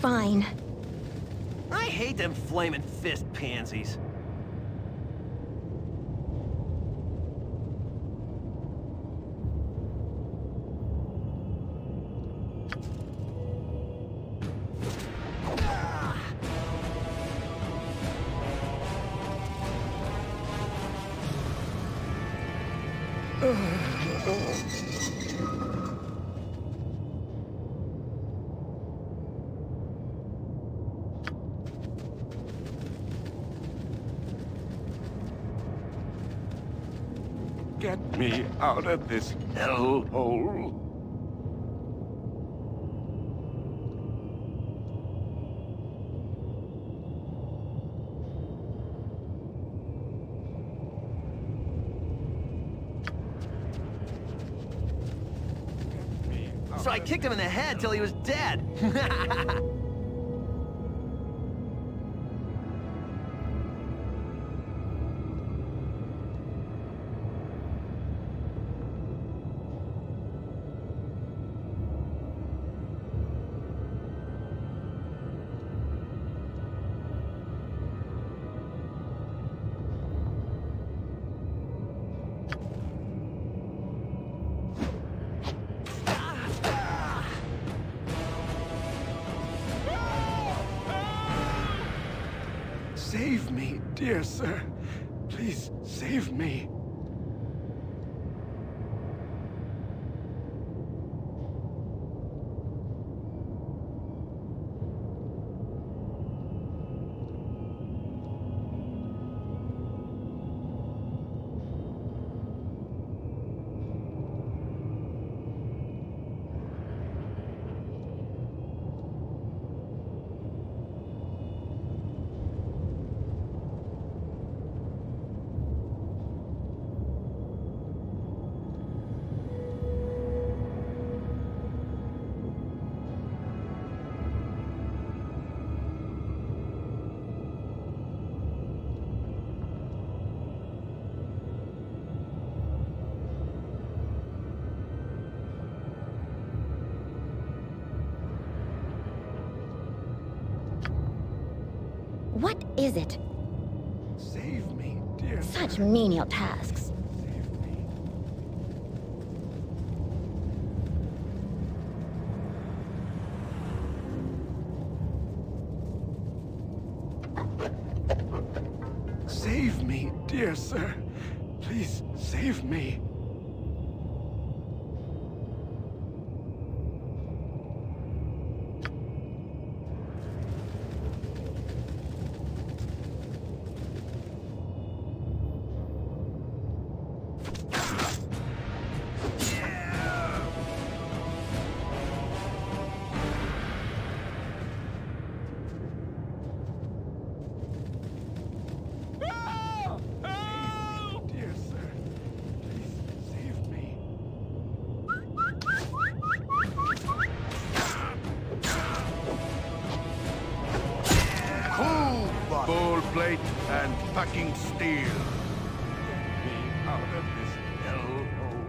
fine. I hate them flaming fist pansies. Get me out of this hellhole. So I kicked him in the head till he was dead. Save me, dear sir. Please save me. What is it? Save me, dear Such sir. menial tasks. Save me. Save me, dear sir. Please save me. Plate and packing steel. Get me out of this hellhole.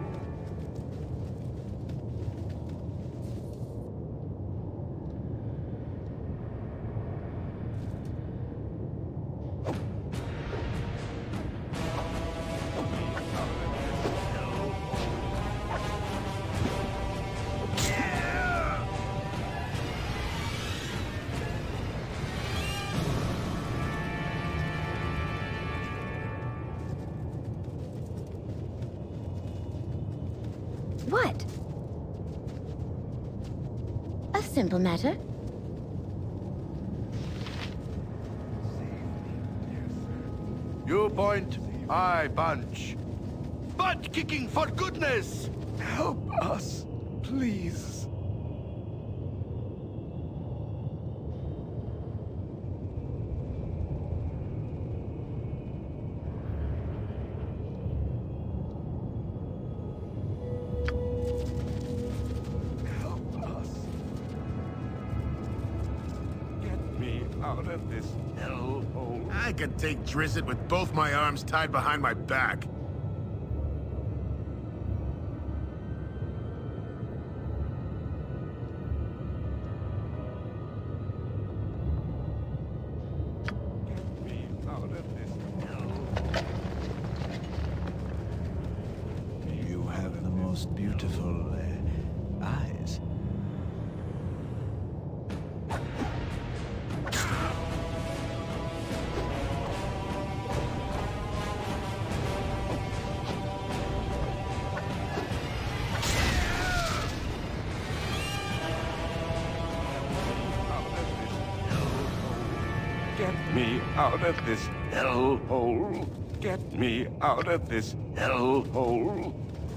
What? A simple matter. You point, I punch. Butt kicking for goodness! Help us, please. Out of this hellhole. I can take Drizzt with both my arms tied behind my back. Get me out of this hellhole. Get me out of this hellhole.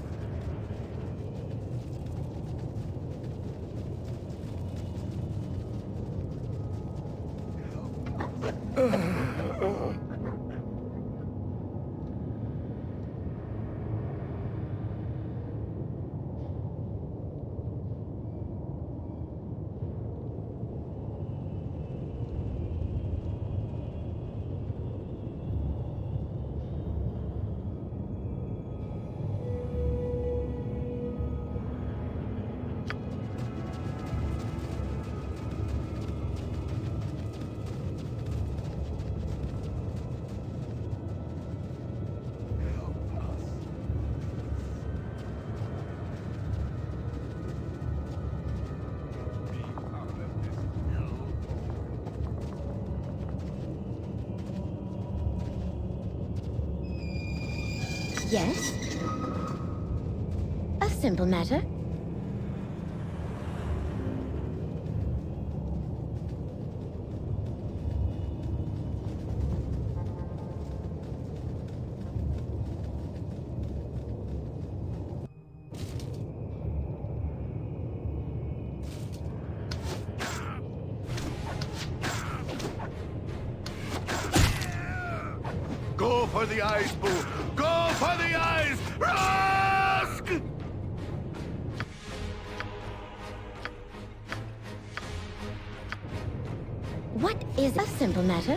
Yes? A simple matter. Go for the eyes, Boo! Go for the eyes! Rusk! What is a simple matter?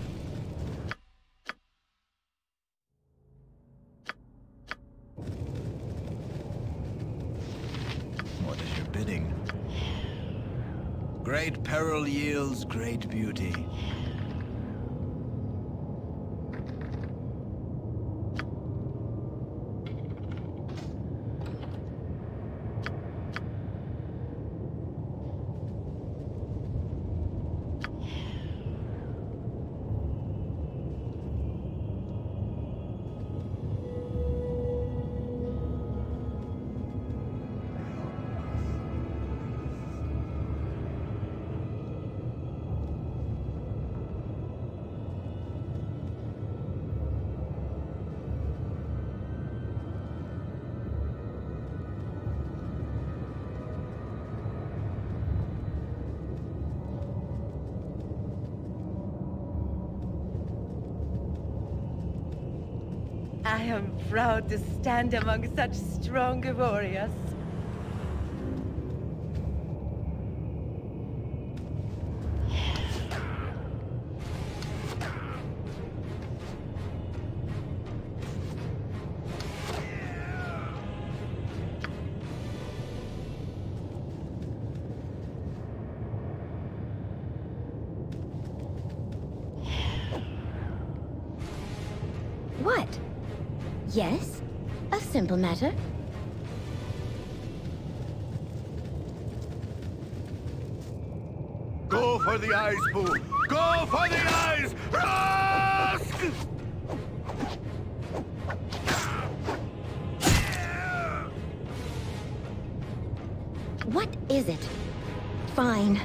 What is your bidding? Great peril yields great beauty. I am proud to stand among such strong warriors. What? Yes? A simple matter. Go for the eyes, Boo! Go for the eyes! Rusk! What is it? Fine.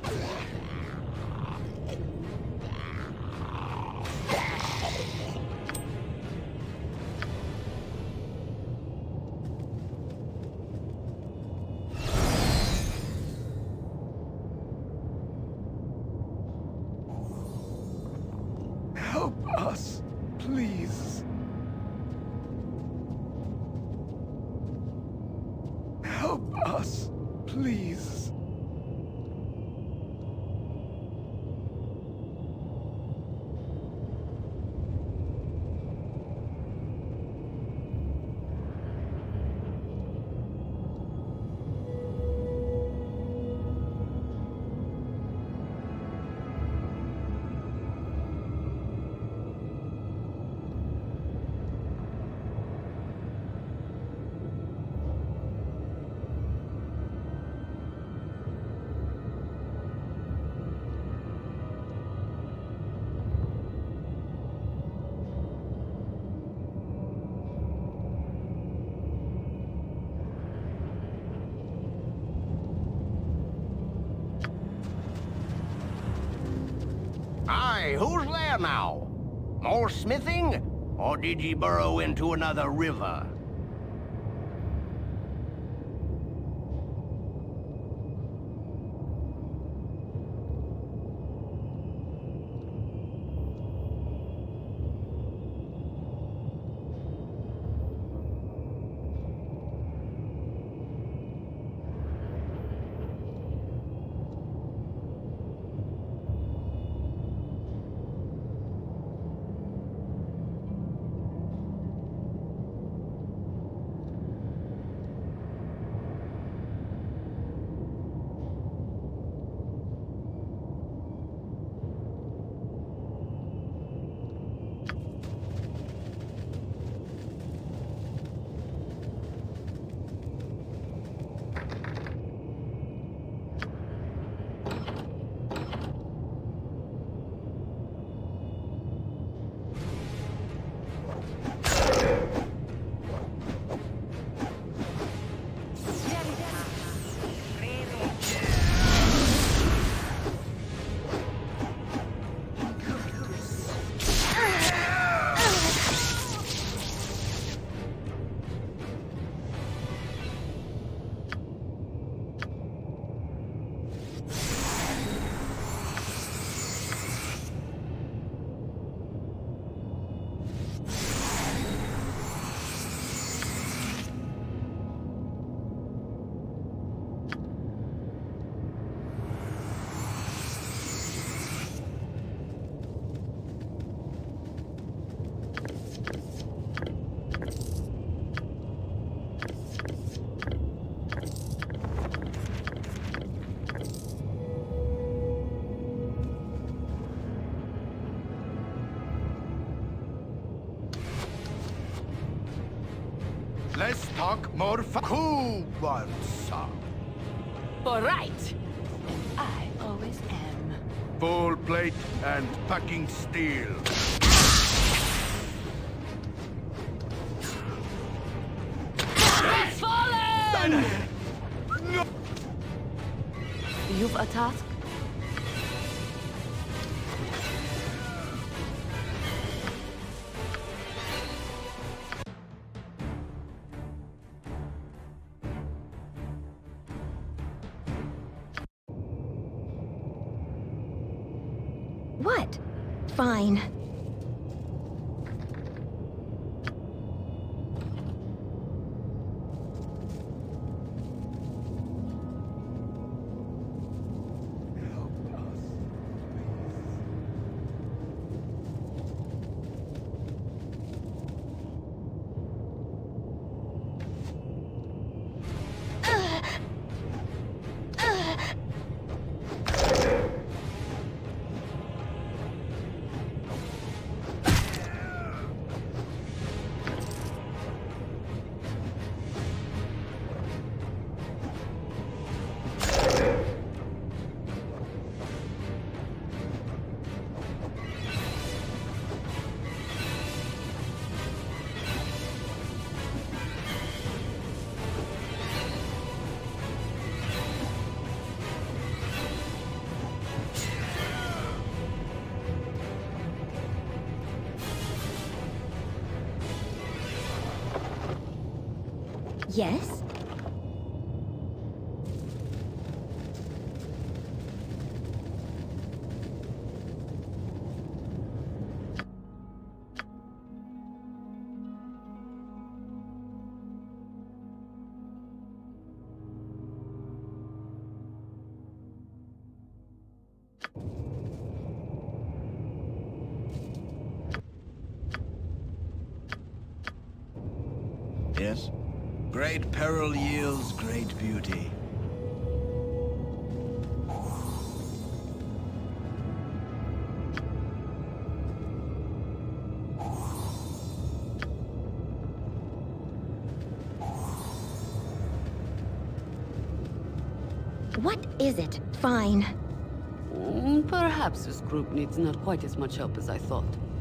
Help us, please. Help us, please. Aye, who's there now? More smithing? Or did ye burrow into another river? Let's talk more cool ones. All right. I always am. Full plate and packing steel. It's fallen! You've a task? What? Fine. Yes? Yes? Great peril yields great beauty. What is it? Fine. Perhaps this group needs not quite as much help as I thought.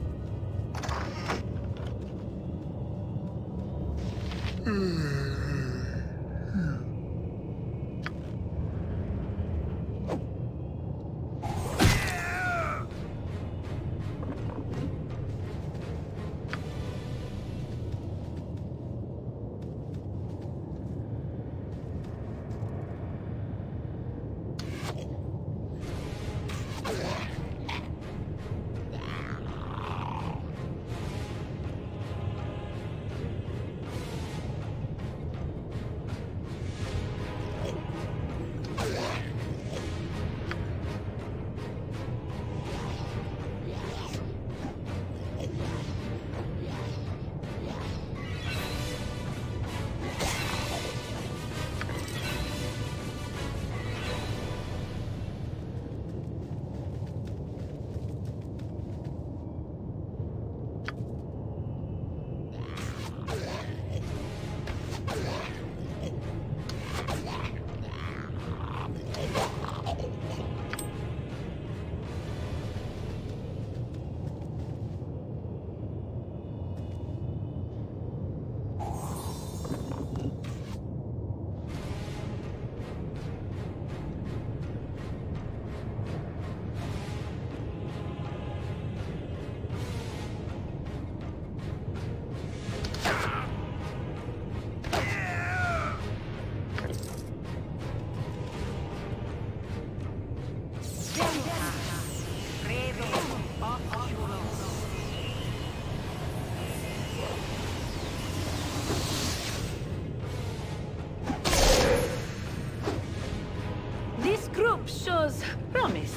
Shows promise.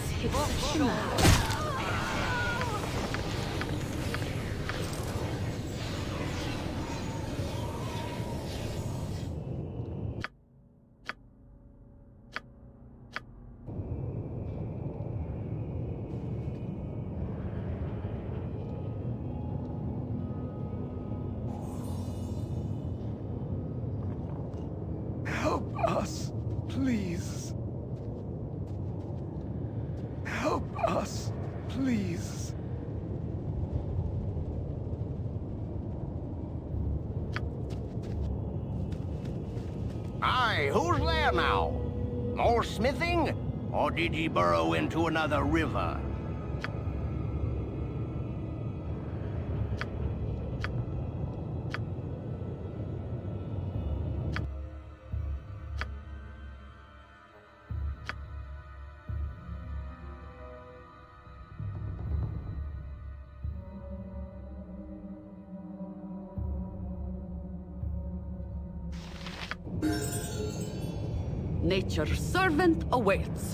Help us, please. Help us, please. Aye, who's there now? More smithing? Or did ye burrow into another river? Nature's servant awaits.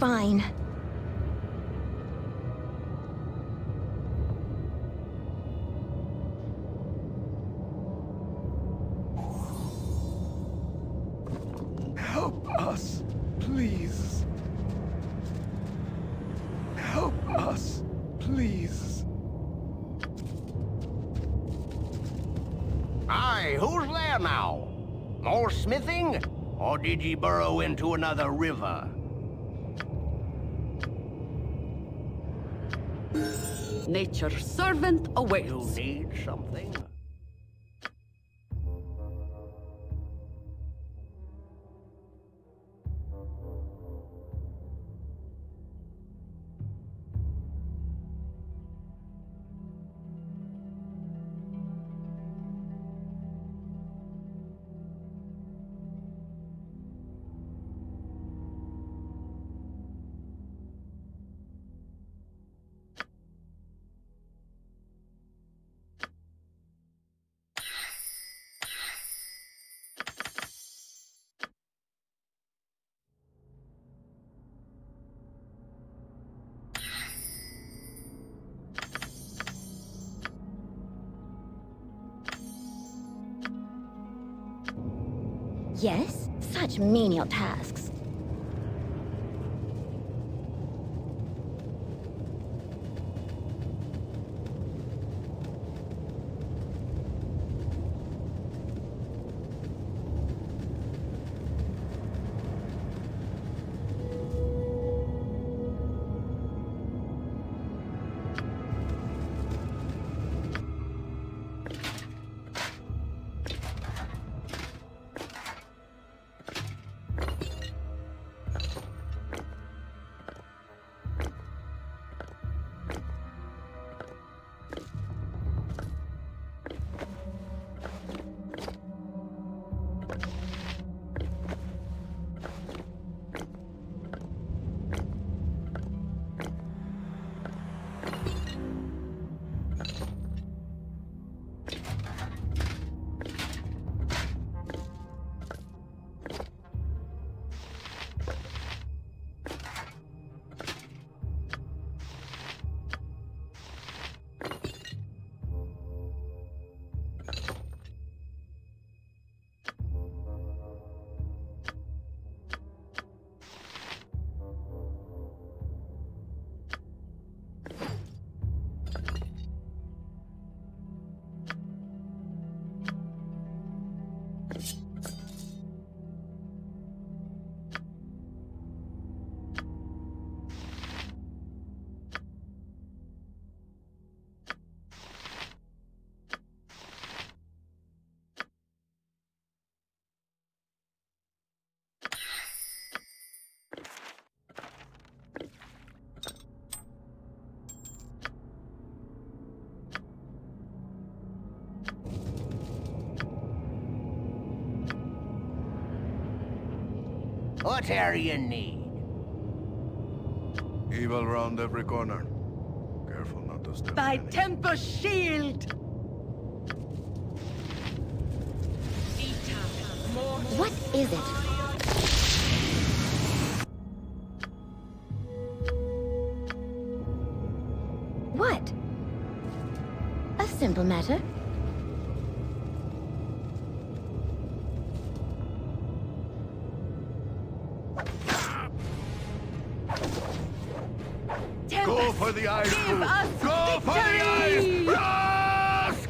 fine. Help us, please. Help us, please. Aye, who's there now? More smithing? Or did ye burrow into another river? Nature's servant You awaits. need something? Yes? Such menial tasks. What are you need? Evil round every corner. Careful not to step By in any. Temple Shield! What is it? What? A simple matter. Go for the eyes, Give fool! us Go for the eyes! victory! Rask!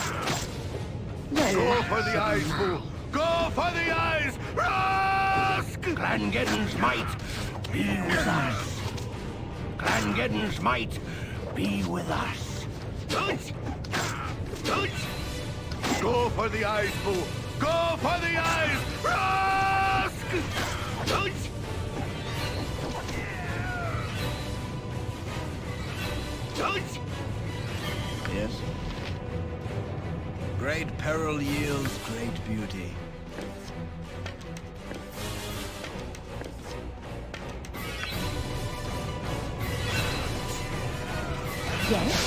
Go for the eyes, fool! Go for the eyes! Rask! Clangeddon's might be with us. Clangeddon's might be with us. Go for the eyes, fool! Go for the eyes! Rask! Yes? Great peril yields great beauty. Yes?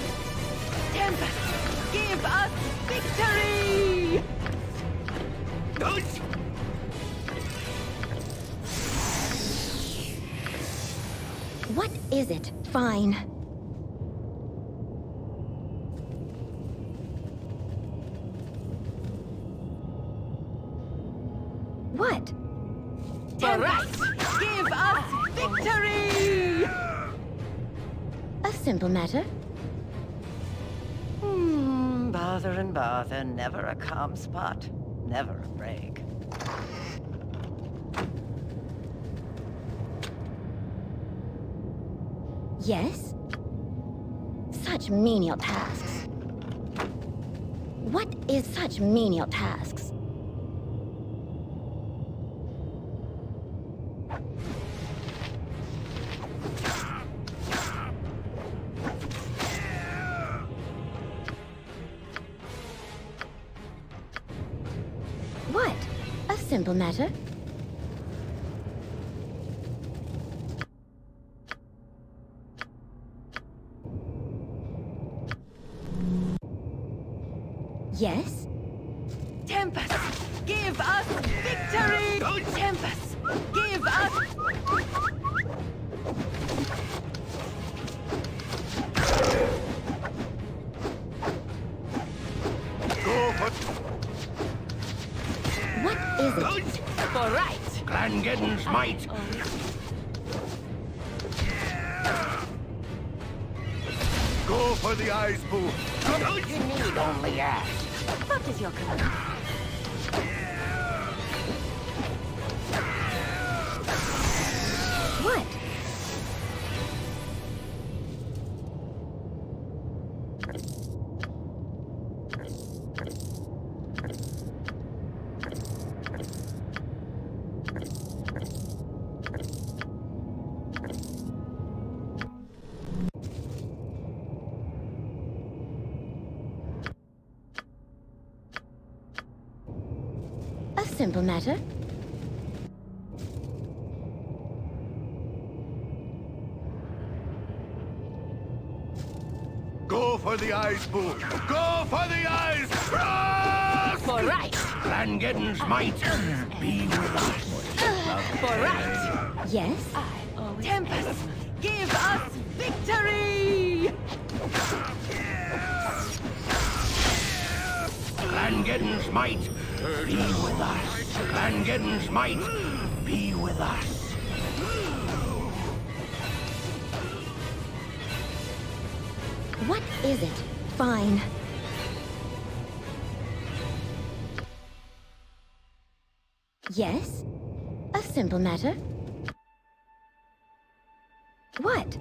Tempest, give us victory! What is it? Fine. What? Tempest, give us victory! A simple matter. Bother and bother, never a calm spot, never a break. Yes? Such menial tasks. What is such menial tasks? What? A simple matter. Yes? Tempest, give us victory! Tempest, give us... Go for... What is it? For right! Glangeddon's might. Go for the eyes, boo. You need only ask. What is your command? What? A simple matter. Go for the eyes, boo. Go for the eyes. Ross! For right! Glangeddon's might be with us. For right! Yes? Tempest, give us victory! Glangeddon's might be with us. Glangeddon's might be with us. What is it? Fine. Yes? A simple matter. What?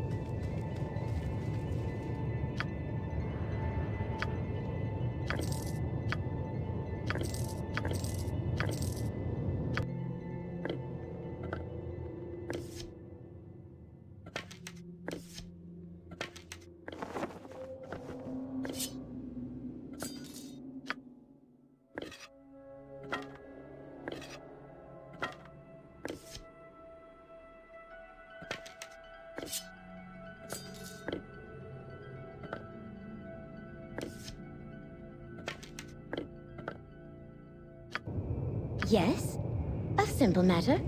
Yes? A simple matter.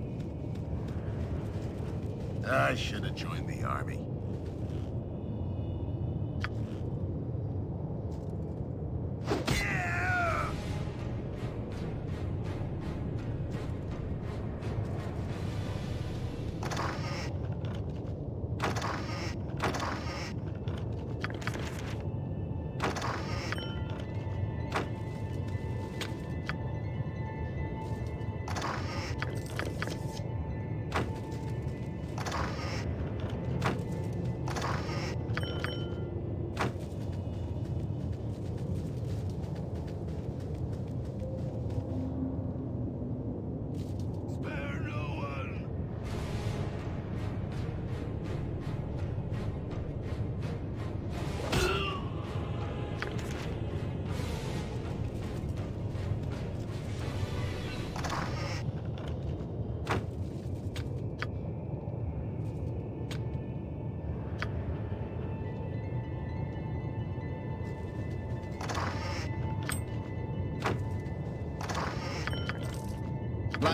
I should have joined the army.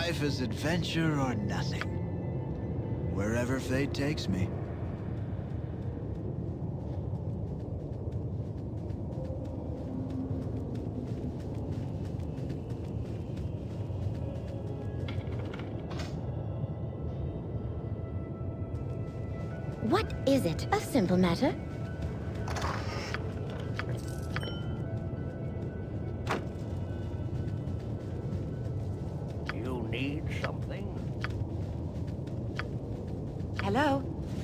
life is adventure or nothing. Wherever fate takes me. What is it? A simple matter. You need something? Hello?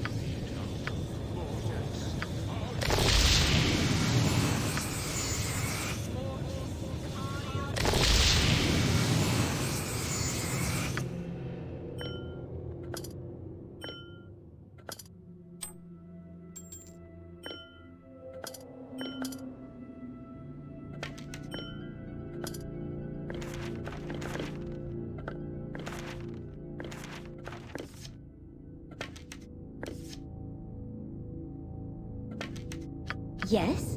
Yes?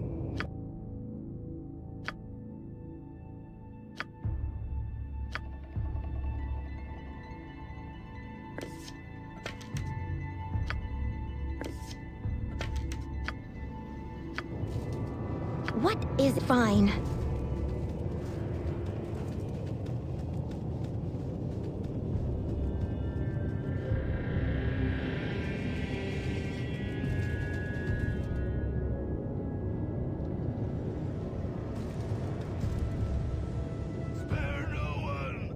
What is fine? Spare no one!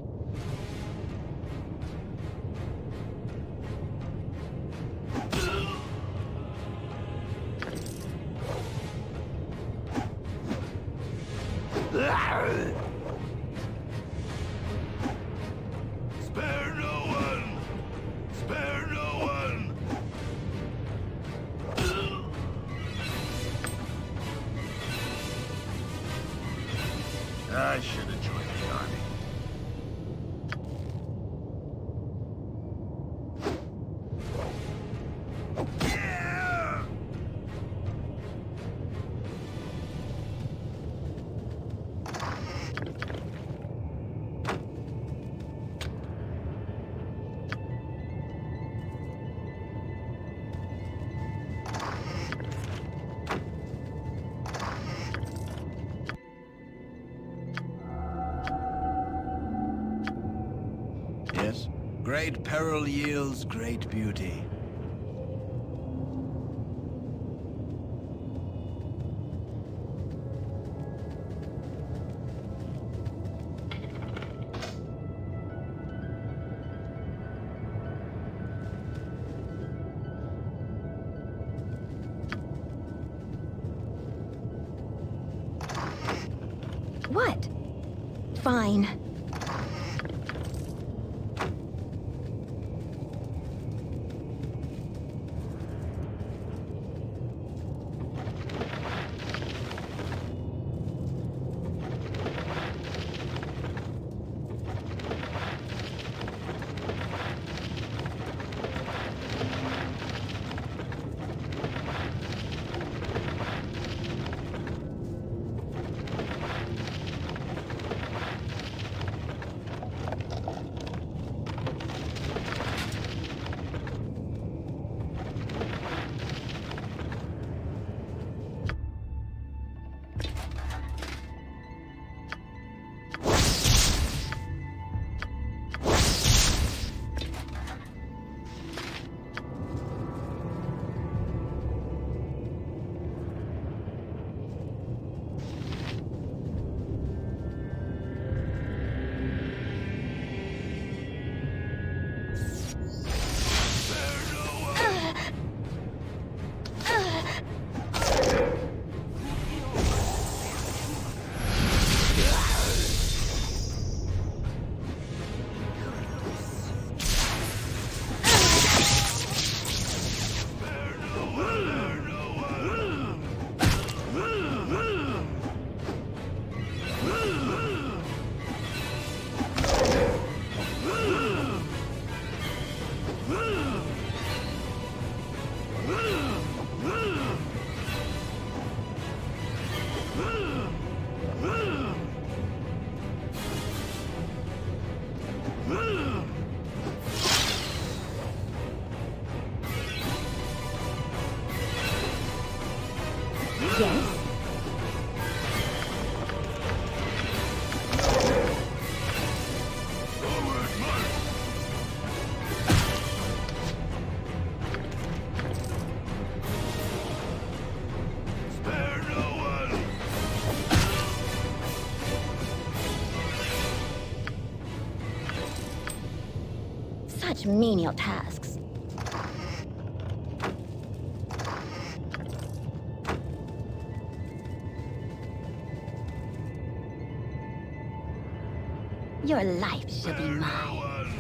Spare no one! Spare no one! I should have joined the army. Yeah! Yes? Great peril yields great beauty. What? Fine. Yes? Such menial tasks. Your life shall be mine.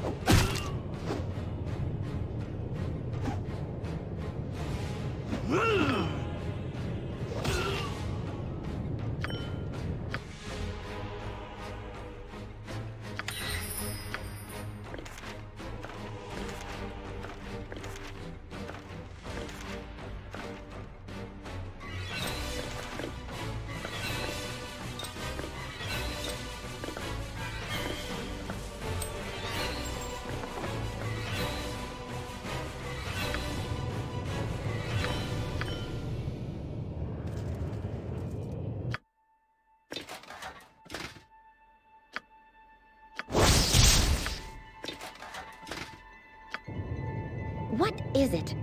What is it?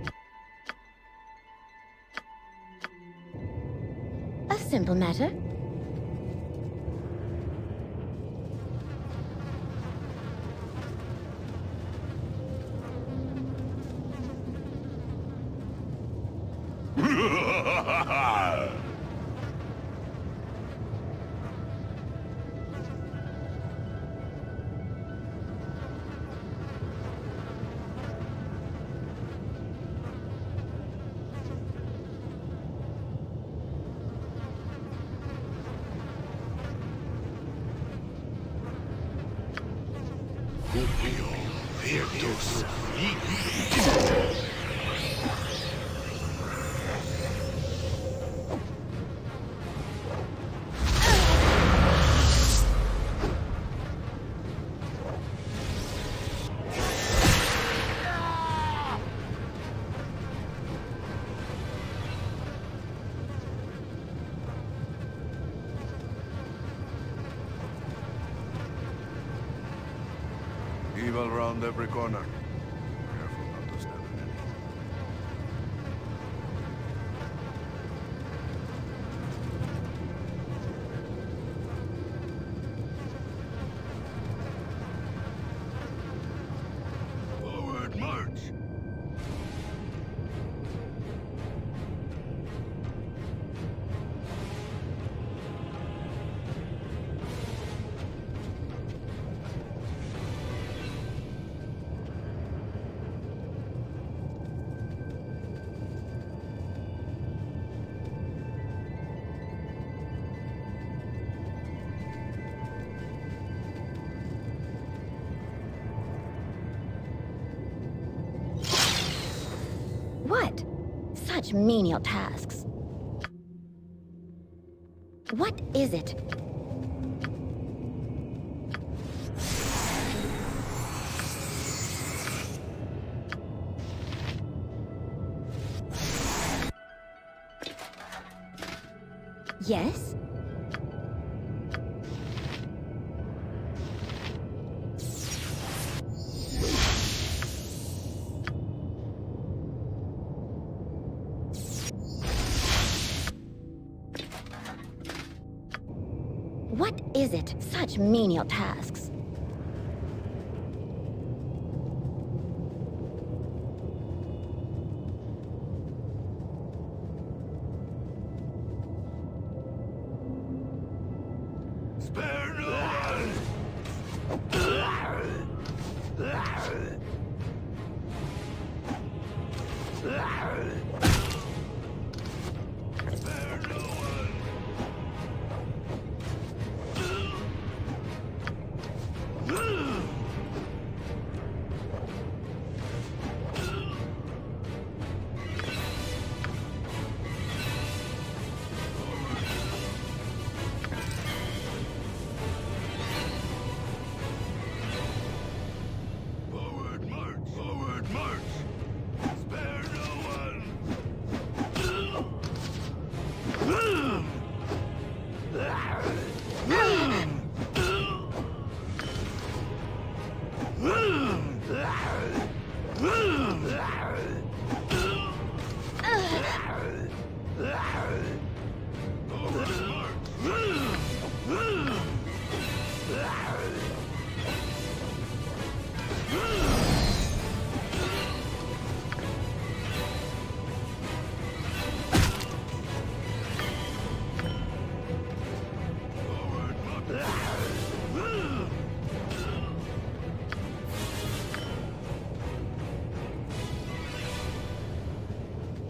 A simple matter. Evil round every corner. Careful not to step in any. Forward march! What? Such menial tasks. What is it? Yes? What is it? Such menial tasks. Spare no one! Spare no one! Forward march! Forward march! Spare no one!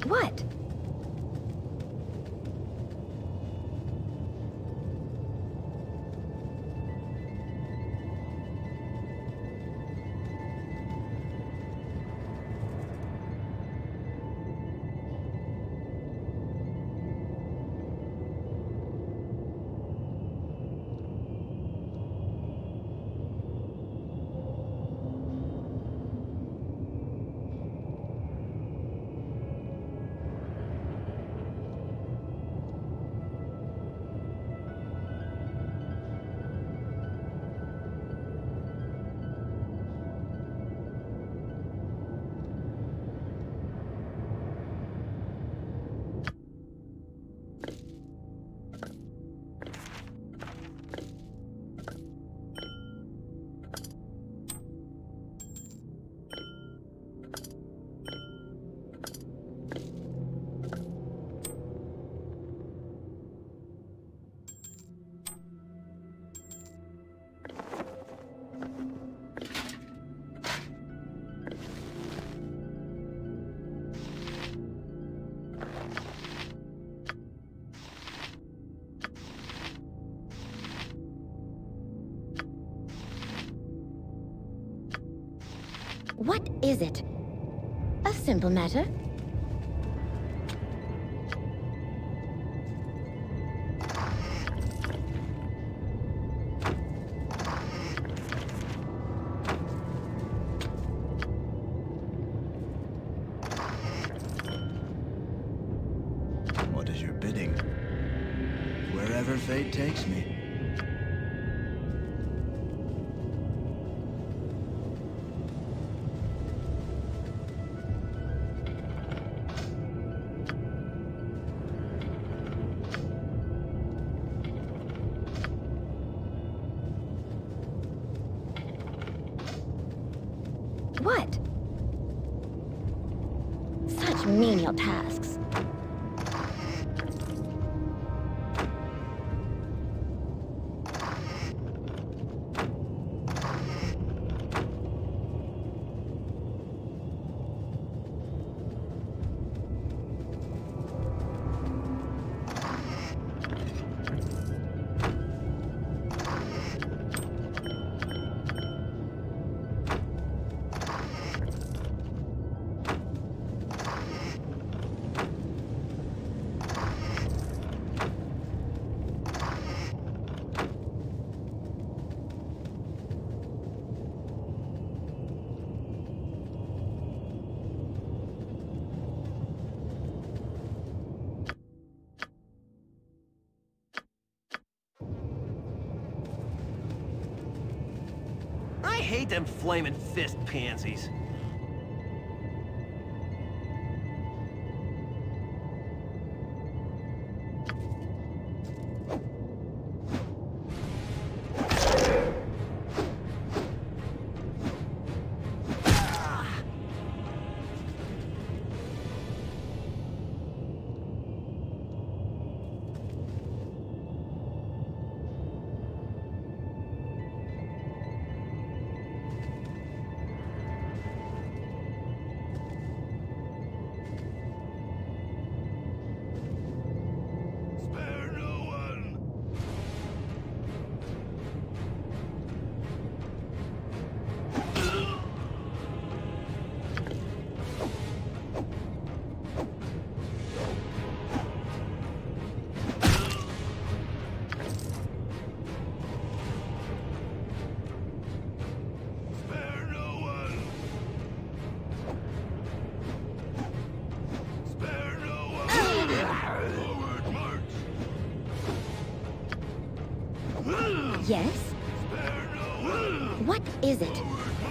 What? What is it? A simple matter. What is your bidding? Wherever fate takes me. What? Such menial tasks. I hate them flaming fist pansies. Yes? What is it?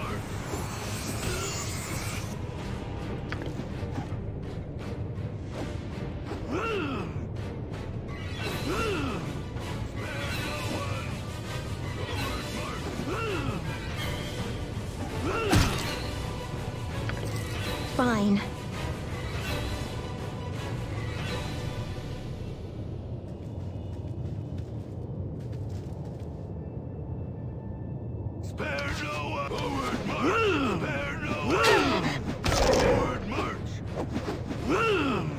Fine. Forward march!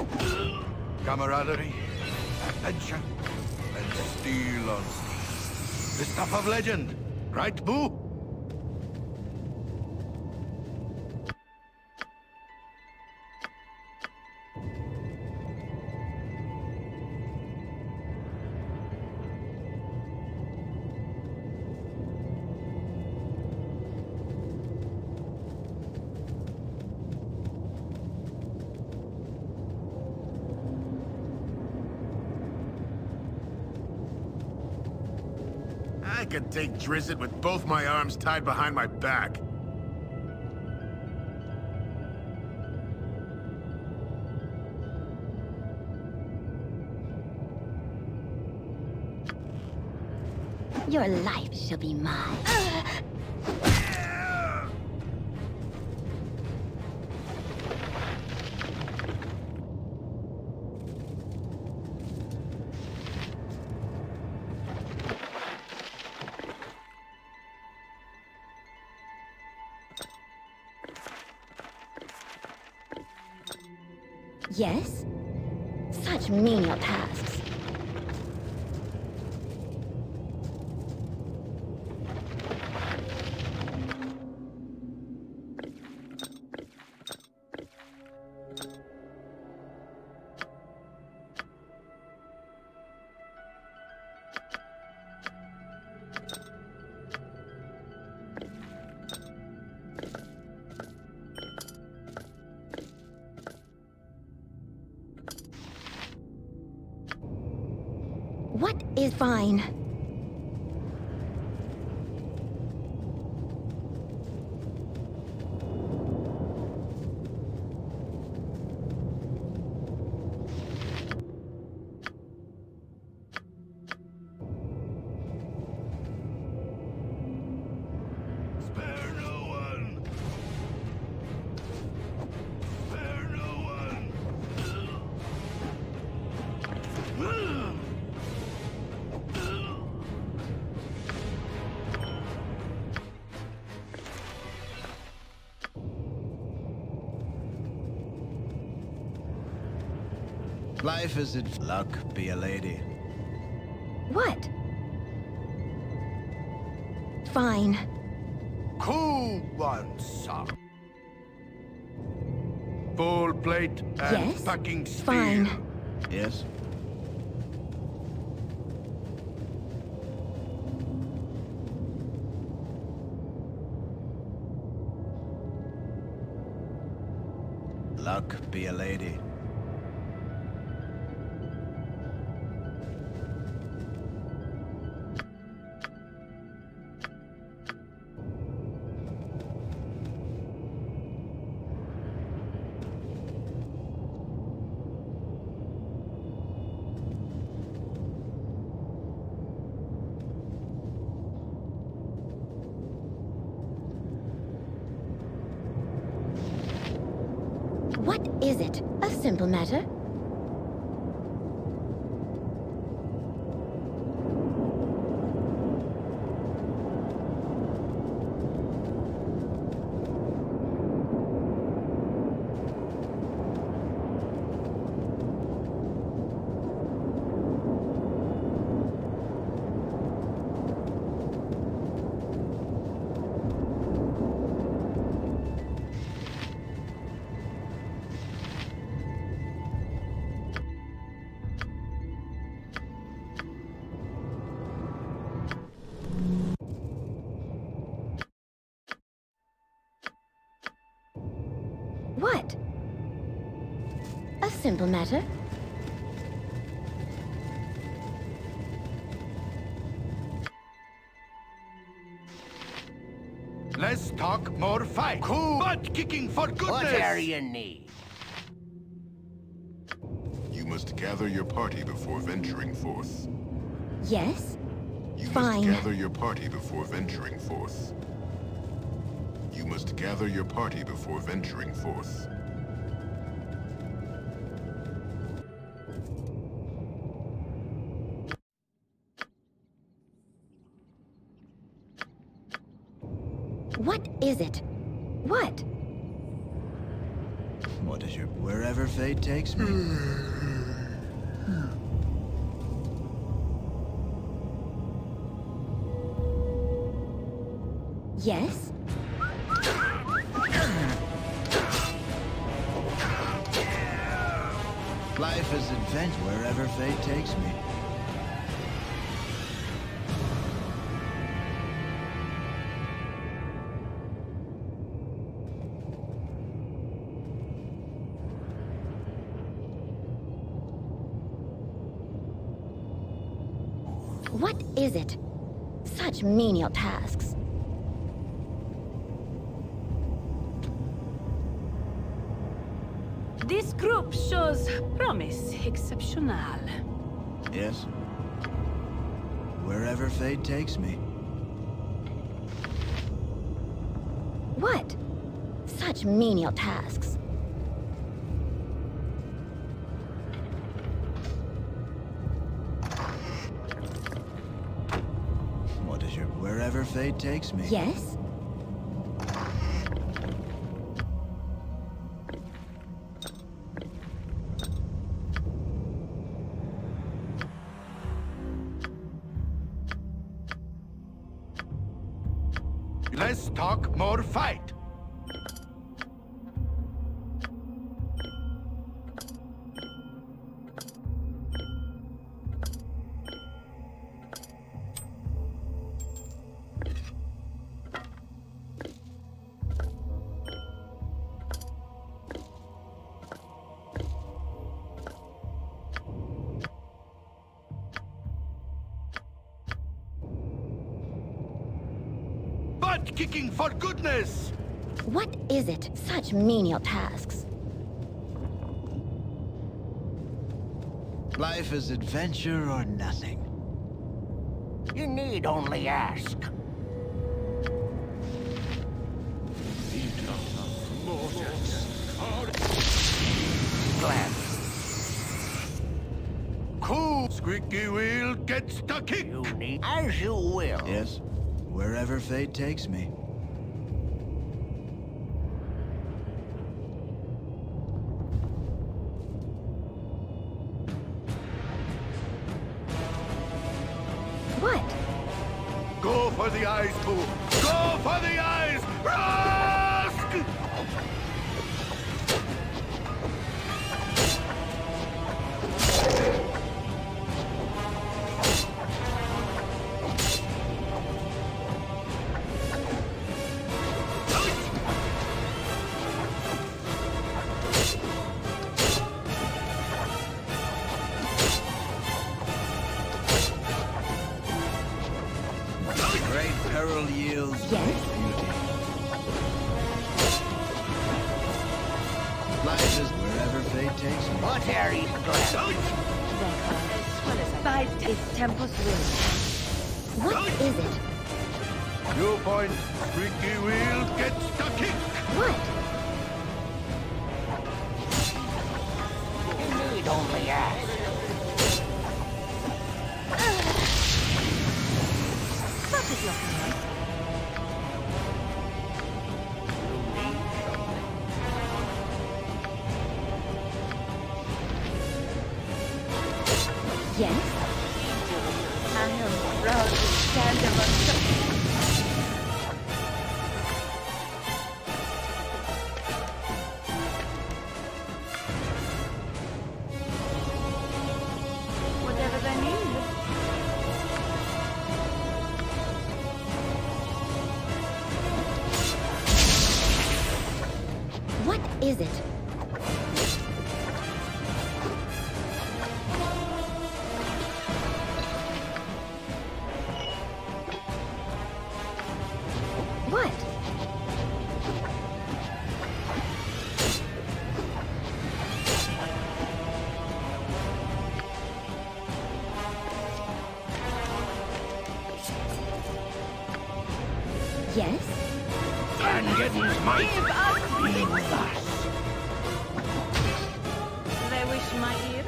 Camaraderie, adventure, and steel on steel. The stuff of legend, right, Boo? I could take Drizzt with both my arms tied behind my back. Your life shall be mine. Yes? Such menial tasks. What is fine? Spare no one! Spare no one! Life is it. Luck be a lady. What? Fine. Cool one, sir. Full plate and Yes? packing steel. Fine. Yes? Luck be a lady. What is it? A simple matter? What? A simple matter? Less talk, more fight. Cool. Butt kicking for goodness. What are you need? You must gather your party before venturing forth. Yes? You Fine. must gather your party before venturing forth. You must gather your party before venturing forth. What is it? What? What is your... Wherever fate takes me. Yes? Life is adventure wherever fate takes me. What is it? Such menial tasks. This group shows promise exceptional. Yes? Wherever fate takes me. What? Such menial tasks. What is your... Wherever fate takes me. Yes? Less talk, more fight. Butt kicking for goodness! What is it? Such menial tasks. Life is adventure or nothing. You need only ask. Glad. Cool. Squeaky wheel gets the kick. You need as you will. Yes? Wherever fate takes me. What? Go for the eyes, Pooh. Go for the eyes! Rask! Great peril yields Yes? beauty. Life is wherever fate takes me. What are you glad? Fight is Temple's will. What is it? Viewpoint. Squeaky wheel gets the kick. What? You need only ask. What is your plan? Yes? I am proud to stand among such... Whatever they need. What is it? What? Yes? Gangetten's might Give us be with us. they wish my ear.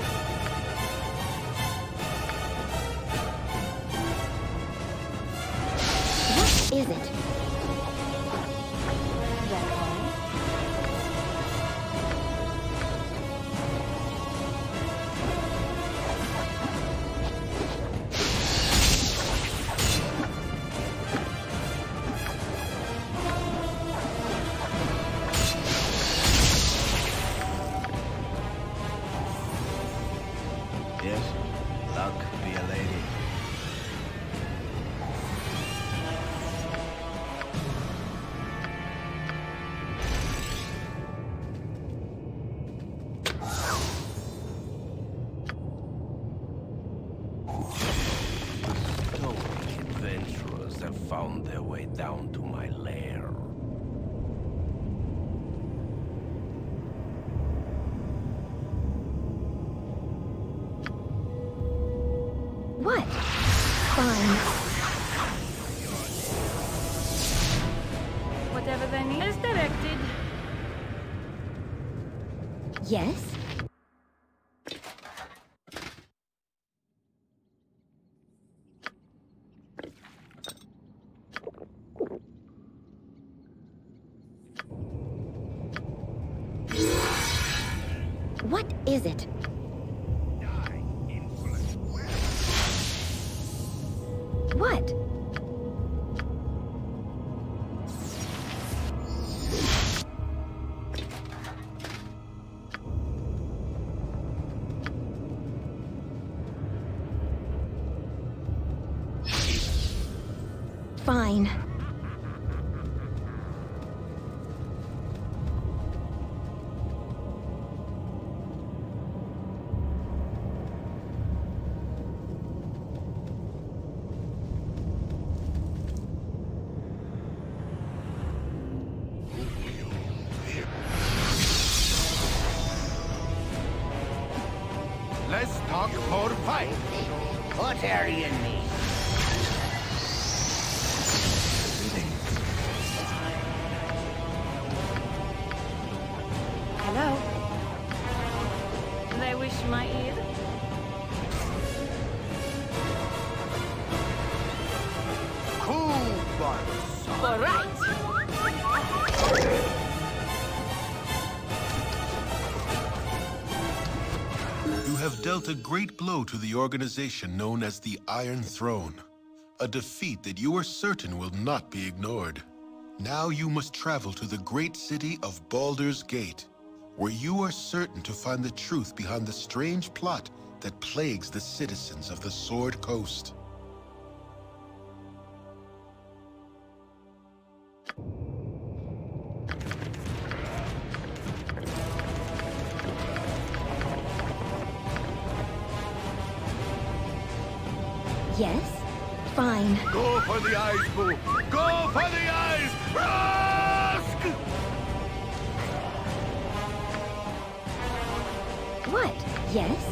What is it? That all? Yes? Luck be a lady. Stoic adventurers have found their way down to my lair. What? Fine. Whatever they need is directed. Yes? What is it? What? Fine. Let's talk more fight. What are you need? Hello? They wish my ear. Cool, Bardus. All right. You have dealt a great blow to the organization known as the Iron Throne. A defeat that you are certain will not be ignored. Now you must travel to the great city of Baldur's Gate, where you are certain to find the truth behind the strange plot that plagues the citizens of the Sword Coast. Yes? Fine. Go for the eyes, Boo. Go for the eyes. Rusk! What? Yes?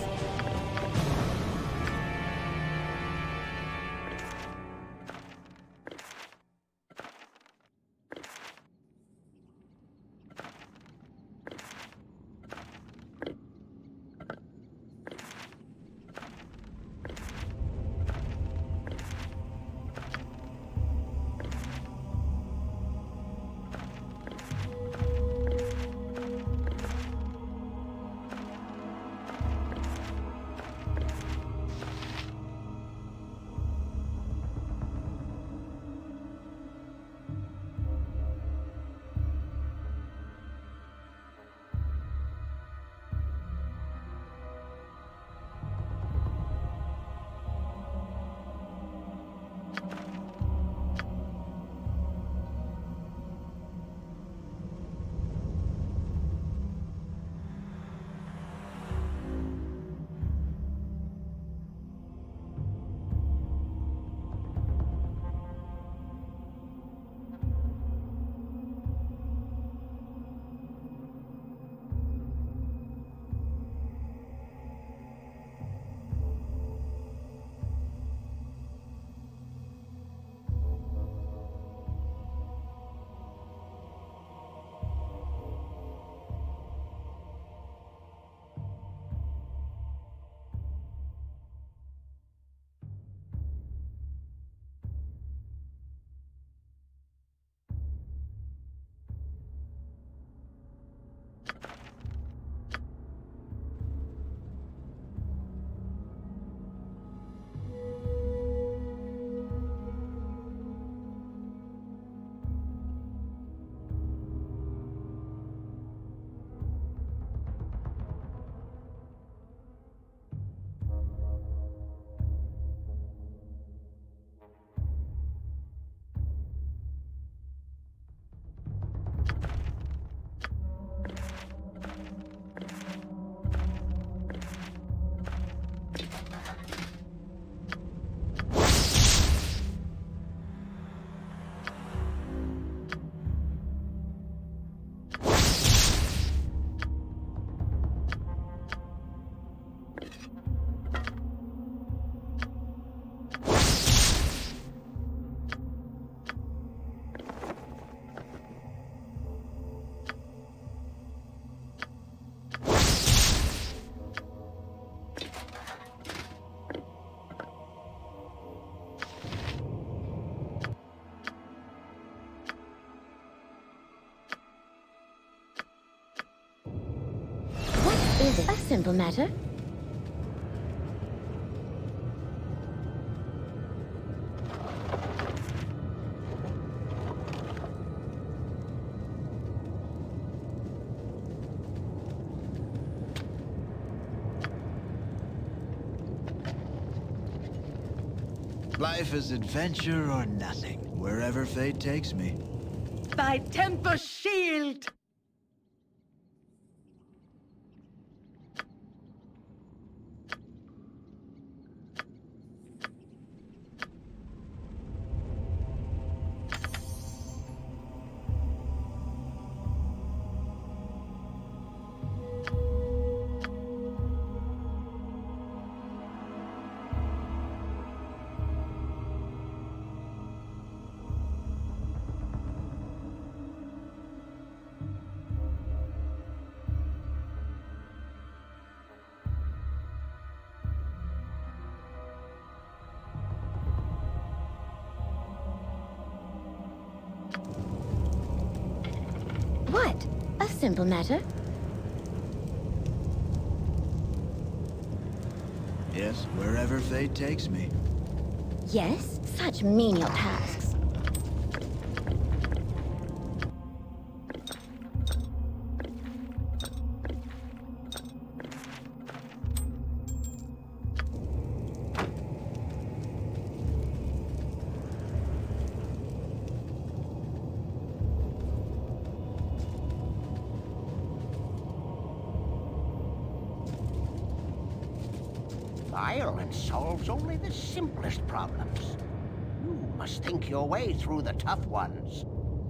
is it? A simple matter. Life is adventure or nothing, wherever fate takes me. By Temper's shield! What? A simple matter? Yes, wherever fate takes me. Yes, such menial tasks. Violence solves only the simplest problems. You must think your way through the tough ones.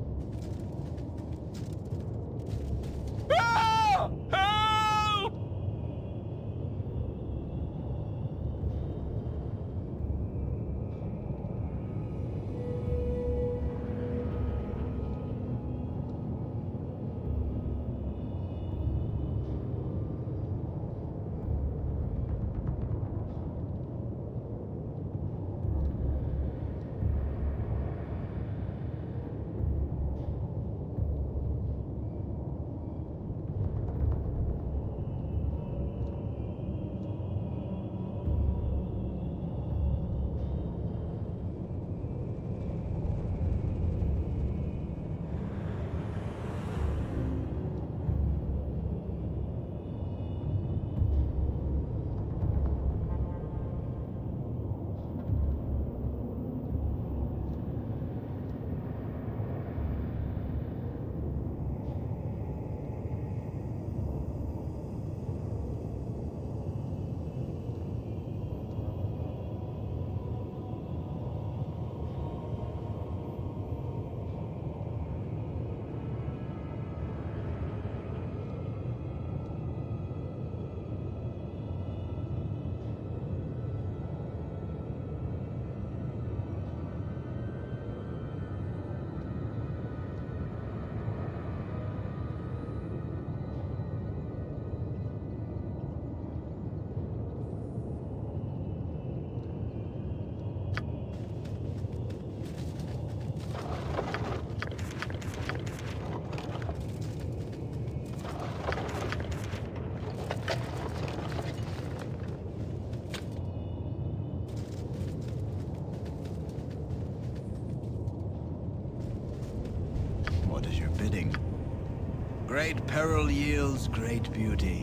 Great peril yields great beauty.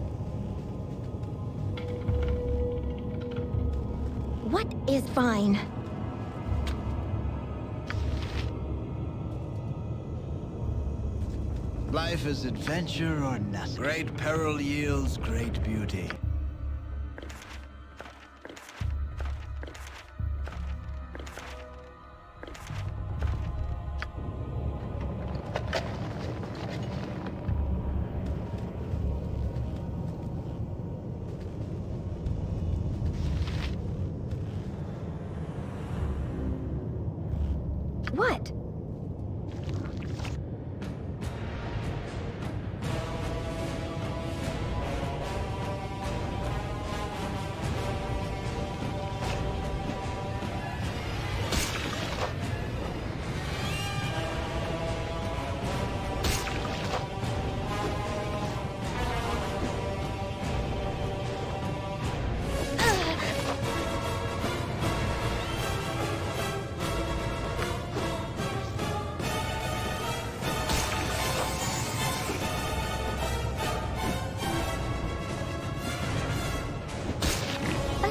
What is fine? Life is adventure or nothing. Great peril yields great beauty. What?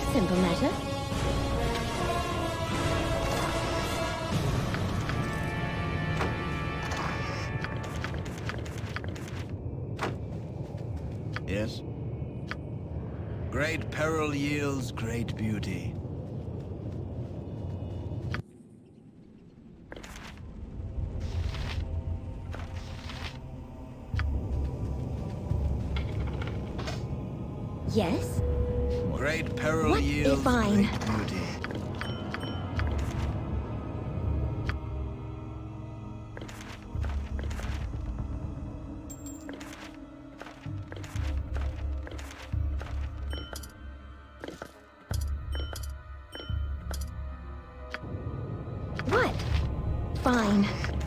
simple matter. Yes? Great peril yields great beauty. Yes? Great peril What yields if I'm... great beauty. What? Fine.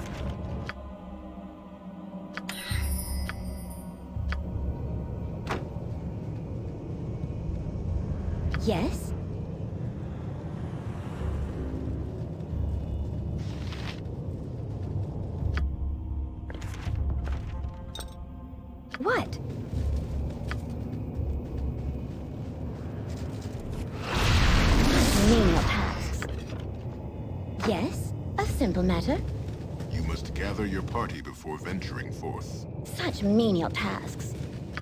Yes? What? Menial tasks. Yes? A simple matter. You must gather your party before venturing forth. Such menial tasks.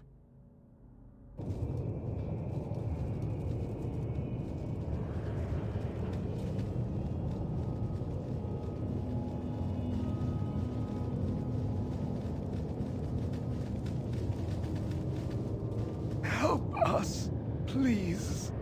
Help us, please.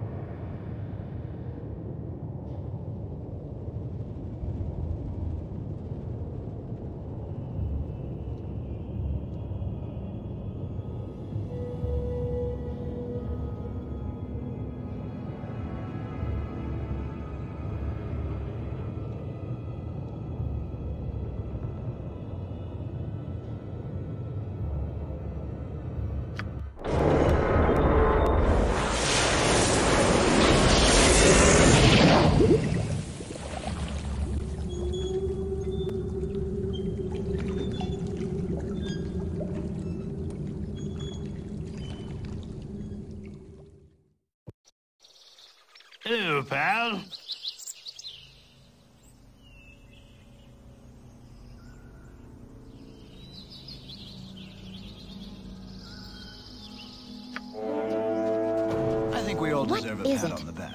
Hello, pal. I think we all What deserve a is pat it? on the back.